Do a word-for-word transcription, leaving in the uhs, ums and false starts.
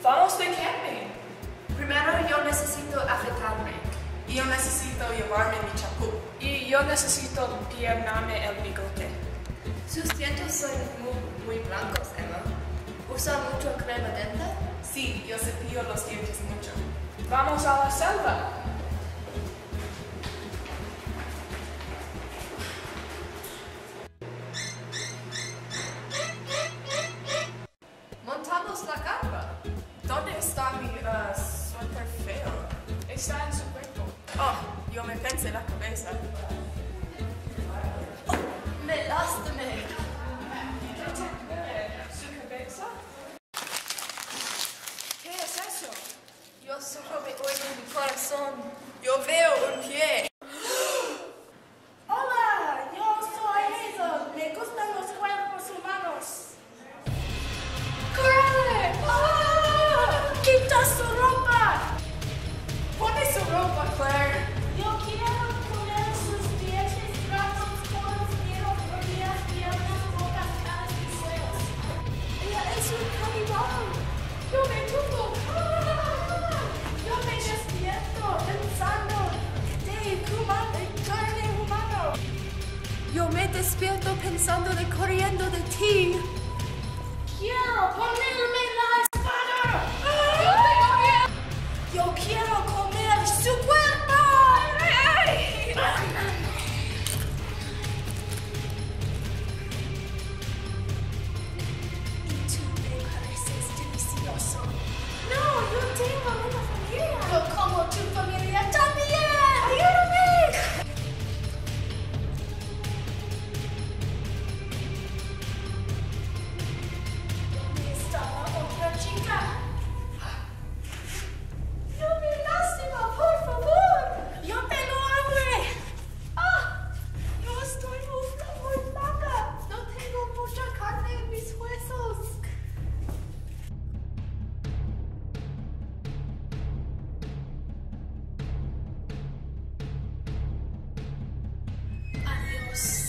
Vamos de camping. Primero yo necesito afeitarme. Y yo necesito llevarme mi champú. Y yo necesito limpiarme el bigote. Sus dientes son muy, muy blancos, Emma. ¿Usa mucho crema dental? Sí, yo cepillo los dientes mucho. Vamos a la selva. Montamos la carpa. ¿Dónde está mi uh, suéter feo? Está en su cuerpo. Oh, yo me pensé la cabeza. Me lastimé. ¿Su cabeza? ¿Qué es eso? Yo solo me oigo mi corazón. Yo veo un pie. Hola, yo soy Hazel. Me gustan los cuerpos humanos. ¡Corre! ¡Ah! ¡Quita su ropa! Pone su ropa, Claire. Yo quiero comer sus dientes, brazos, codos, dedos, rodillas, piernas, bocas, caras y huevos. Ella es un canibal. Yo me tuvo. ¡Ah! Yo me despierto pensando de comer carne humana. Yo me despierto pensando de corriendo de ti. Quiero ponerme la espada. Yo quiero comer su cuerpo. Y tú me pareces delicioso. No, yo tengo una familia. Yo como tu familia también. Ayúdame. ¿Dónde está la otra chica? No me lastima, por favor. Yo tengo hambre. Ah, yo estoy muy, muy flaca. No tengo mucha carne en mis huesos. Adiós.